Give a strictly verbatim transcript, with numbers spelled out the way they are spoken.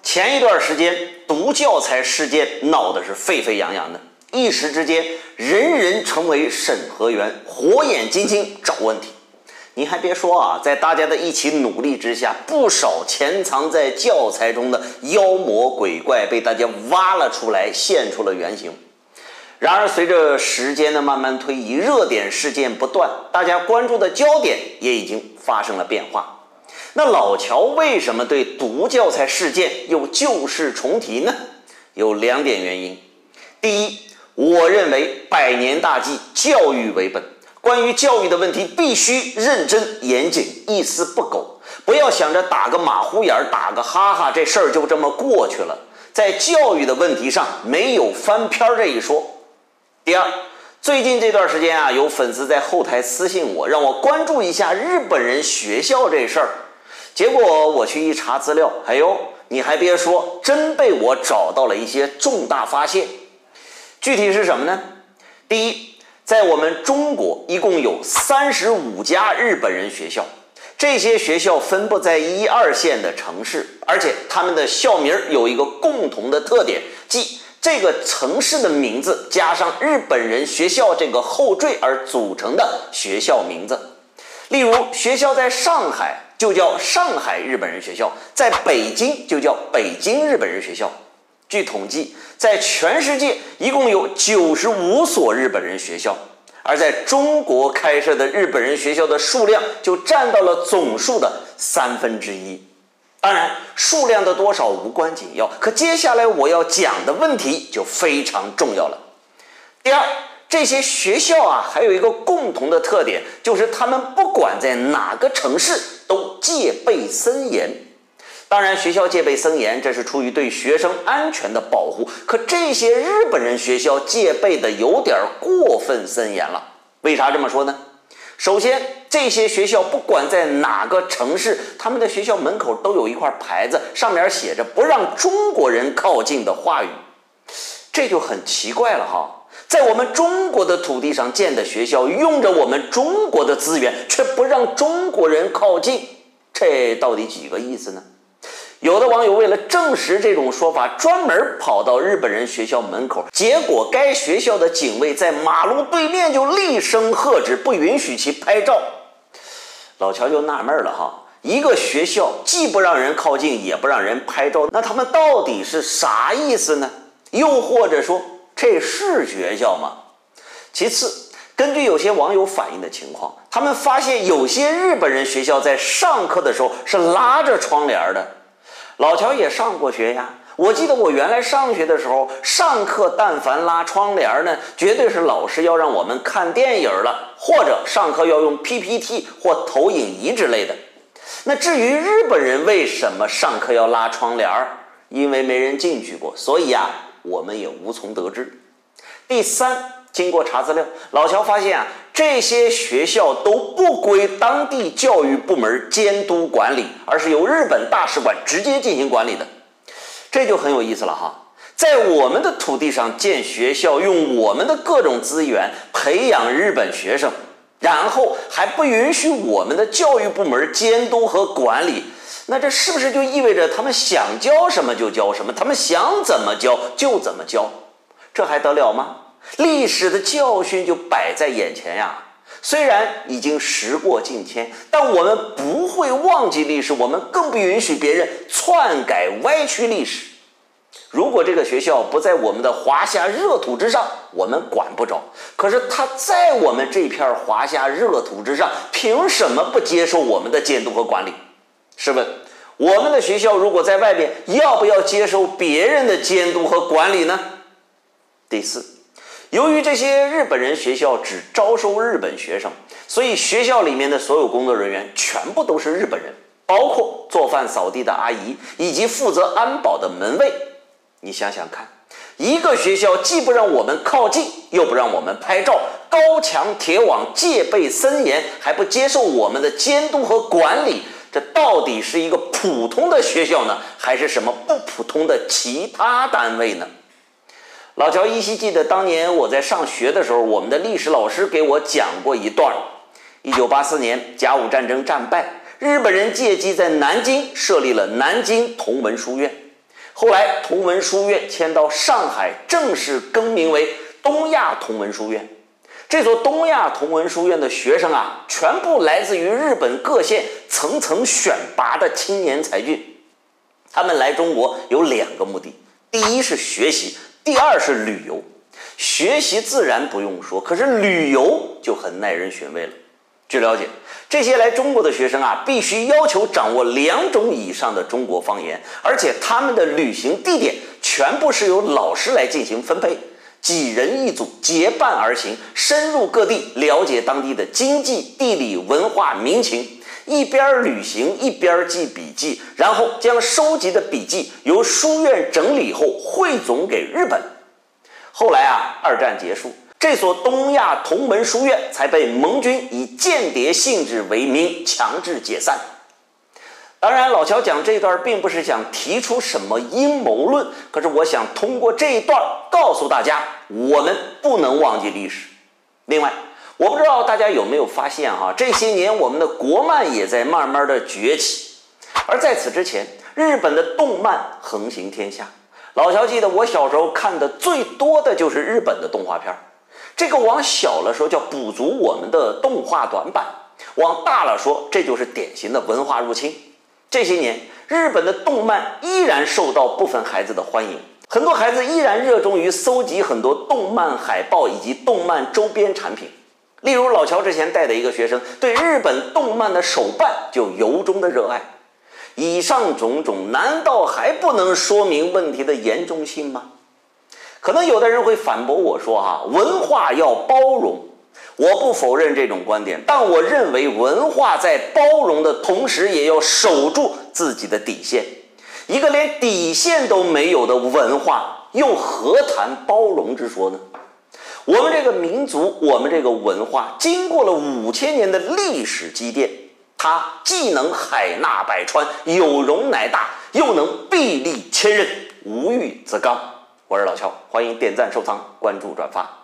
前一段时间读教材事件闹得是沸沸扬扬的，一时之间人人成为审核员，火眼金睛找问题。你还别说啊，在大家的一起努力之下，不少潜藏在教材中的妖魔鬼怪被大家挖了出来，现出了原形。然而随着时间的慢慢推移，热点事件不断，大家关注的焦点也已经发生了变化。那老乔为什么对读教材事件又旧事重提呢？有两点原因。第一，我认为百年大计，教育为本，关于教育的问题必须认真严谨，一丝不苟，不要想着打个马虎眼，打个哈哈，这事儿就这么过去了。在教育的问题上没有翻篇这一说。第二，最近这段时间啊，有粉丝在后台私信我，让我关注一下日本人学校这事儿。结果我去一查资料，哎呦，你还别说，真被我找到了一些重大发现。具体是什么呢？第一，在我们中国一共有三十五家日本人学校，这些学校分布在一二线的城市，而且他们的校名有一个共同的特点，即这个城市的名字加上日本人学校这个后缀而组成的学校名字。例如，学校在上海就叫上海日本人学校，在北京就叫北京日本人学校。据统计，在全世界一共有九十五所日本人学校，而在中国开设的日本人学校的数量就占到了总数的三分之一。当然，数量的多少无关紧要，可接下来我要讲的问题就非常重要了。第二，这些学校啊，还有一个共同的特点，就是他们不管在哪个城市都戒备森严。当然，学校戒备森严，这是出于对学生安全的保护，可这些日本人学校戒备的有点过分森严了。为啥这么说呢？首先，这些学校不管在哪个城市，他们的学校门口都有一块牌子，上面写着不让中国人靠近的话语。这就很奇怪了哈，在我们中国的土地上建的学校，用着我们中国的资源，却不让中国人靠近，这到底几个意思呢？有的网友为了证实这种说法，专门跑到日本人学校门口，结果该学校的警卫在马路对面就厉声喝止，不允许其拍照。老乔就纳闷了哈，一个学校既不让人靠近，也不让人拍照，那他们到底是啥意思呢？又或者说，这是学校吗？其次，根据有些网友反映的情况，他们发现有些日本人学校在上课的时候是拉着窗帘的。老乔也上过学呀，我记得我原来上学的时候，上课但凡拉窗帘呢，绝对是老师要让我们看电影了，或者上课要用 P P T 或投影仪之类的。那至于日本人为什么上课要拉窗帘，因为没人进去过，所以啊，我们也无从得知。第三，经过查资料，老乔发现啊，这些学校都不归当地教育部门监督管理，而是由日本大使馆直接进行管理的。这就很有意思了哈，在我们的土地上建学校，用我们的各种资源培养日本学生，然后还不允许我们的教育部门监督和管理，那这是不是就意味着他们想教什么就教什么，他们想怎么教就怎么教？这还得了吗？历史的教训就摆在眼前呀。虽然已经时过境迁，但我们不会忘记历史，我们更不允许别人篡改歪曲历史。如果这个学校不在我们的华夏热土之上，我们管不着，可是它在我们这片华夏热土之上，凭什么不接受我们的监督和管理？试问我们的学校如果在外边，要不要接受别人的监督和管理呢？第四，由于这些日本人学校只招收日本学生，所以学校里面的所有工作人员全部都是日本人，包括做饭扫地的阿姨以及负责安保的门卫。你想想看，一个学校既不让我们靠近，又不让我们拍照，高墙铁网，戒备森严，还不接受我们的监督和管理，这到底是一个普通的学校呢，还是什么不普通的其他单位呢？老乔依稀记得当年我在上学的时候，我们的历史老师给我讲过一段。一九八四年甲午战争战败，日本人借机在南京设立了南京同文书院。 后来同文书院迁到上海，正式更名为东亚同文书院。这所东亚同文书院的学生啊，全部来自于日本各县层层选拔的青年才俊。他们来中国有两个目的，第一是学习，第二是旅游。学习自然不用说，可是旅游就很耐人寻味了。据了解，这些来中国的学生啊，必须要求掌握两种以上的中国方言，而且他们的旅行地点全部是由老师来进行分配，几人一组，结伴而行，深入各地，了解当地的经济、地理、文化、民情，一边旅行一边记笔记，然后将收集的笔记由书院整理后汇总给日本。后来啊，二战结束，这所东亚同文书院才被盟军以间谍性质为名强制解散。当然，老乔讲这段并不是想提出什么阴谋论，可是我想通过这一段告诉大家，我们不能忘记历史。另外，我不知道大家有没有发现哈，这些年我们的国漫也在慢慢的崛起，而在此之前，日本的动漫横行天下。老乔记得我小时候看的最多的就是日本的动画片，这个往小了说叫补足我们的动画短板，往大了说这就是典型的文化入侵。这些年，日本的动漫依然受到部分孩子的欢迎，很多孩子依然热衷于搜集很多动漫海报以及动漫周边产品。例如老乔之前带的一个学生对日本动漫的手办就由衷的热爱。以上种种难道还不能说明问题的严重性吗？可能有的人会反驳我说哈，文化要包容。我不否认这种观点，但我认为文化在包容的同时也要守住自己的底线。一个连底线都没有的文化，又何谈包容之说呢？我们这个民族，我们这个文化经过了五千年的历史积淀，它既能海纳百川，有容乃大，又能砥砺千仞，无欲则刚。我是老乔，欢迎点赞、收藏、关注、转发。